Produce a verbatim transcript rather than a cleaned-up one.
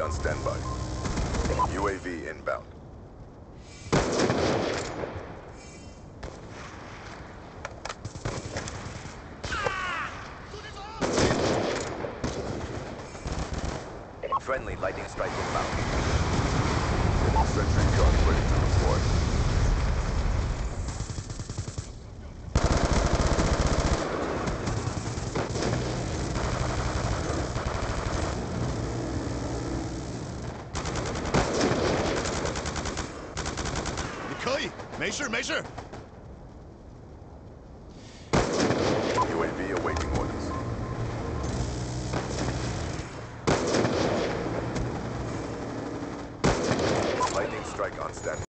on standby. U A V inbound. Friendly lightning strike inbound. Sentry gun ready to deploy. Measure, measure! U A V awaiting orders. Lightning strike on standby.